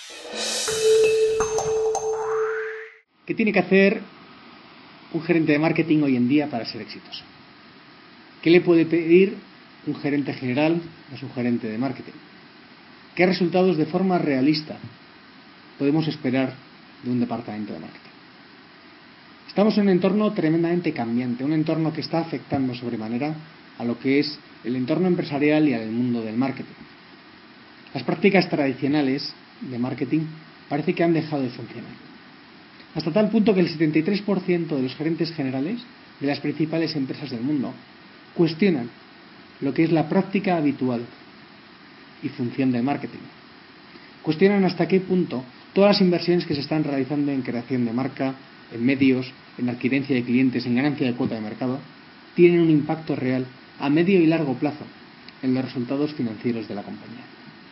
¿Qué tiene que hacer un gerente de marketing hoy en día para ser exitoso? ¿Qué le puede pedir un gerente general a su gerente de marketing? ¿Qué resultados de forma realista podemos esperar de un departamento de marketing? Estamos en un entorno tremendamente cambiante, un entorno que está afectando sobremanera a lo que es el entorno empresarial y al mundo del marketing. Las prácticas tradicionales de marketing parece que han dejado de funcionar. Hasta tal punto que el 73% de los gerentes generales de las principales empresas del mundo cuestionan lo que es la práctica habitual y función del marketing. Cuestionan hasta qué punto todas las inversiones que se están realizando en creación de marca, en medios, en adquirencia de clientes, en ganancia de cuota de mercado, tienen un impacto real a medio y largo plazo en los resultados financieros de la compañía.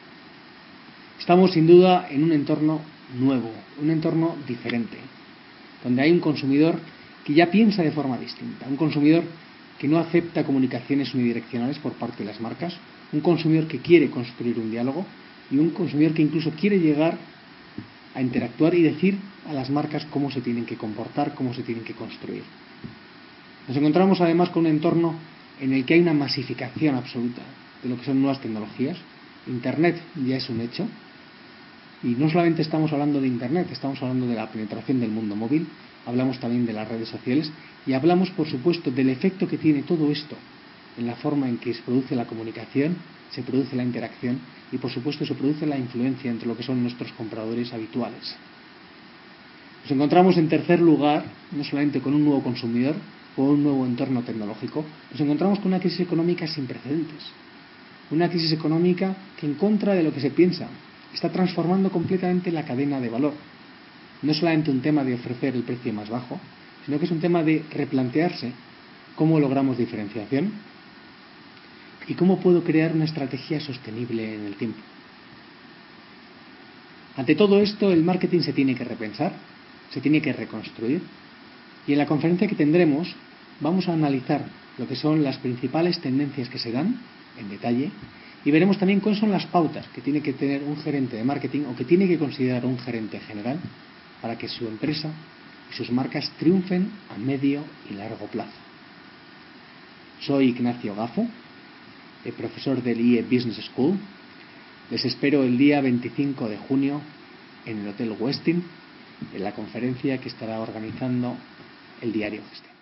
Estamos sin duda en un entorno nuevo, un entorno diferente, donde hay un consumidor que ya piensa de forma distinta, un consumidor que no acepta comunicaciones unidireccionales por parte de las marcas, un consumidor que quiere construir un diálogo y un consumidor que incluso quiere llegar a interactuar y decir a las marcas cómo se tienen que comportar, cómo se tienen que construir. Nos encontramos además con un entorno en el que hay una masificación absoluta de lo que son nuevas tecnologías. Internet ya es un hecho. Y no solamente estamos hablando de Internet, estamos hablando de la penetración del mundo móvil, hablamos también de las redes sociales y hablamos, por supuesto, del efecto que tiene todo esto en la forma en que se produce la comunicación, se produce la interacción y, por supuesto, se produce la influencia entre lo que son nuestros compradores habituales. Nos encontramos, en tercer lugar, no solamente con un nuevo consumidor o un nuevo entorno tecnológico, nos encontramos con una crisis económica sin precedentes. Una crisis económica que, en contra de lo que se piensa, está transformando completamente la cadena de valor. No es solamente un tema de ofrecer el precio más bajo, sino que es un tema de replantearse cómo logramos diferenciación y cómo puedo crear una estrategia sostenible en el tiempo. Ante todo esto, el marketing se tiene que repensar, se tiene que reconstruir, y en la conferencia que tendremos vamos a analizar lo que son las principales tendencias que se dan en detalle y veremos también cuáles son las pautas que tiene que tener un gerente de marketing o que tiene que considerar un gerente general para que su empresa y sus marcas triunfen a medio y largo plazo. Soy Ignacio Gafo, el profesor del IE Business School. Les espero el día 25 de junio en el Hotel Westin, en la conferencia que estará organizando el diario Gestión.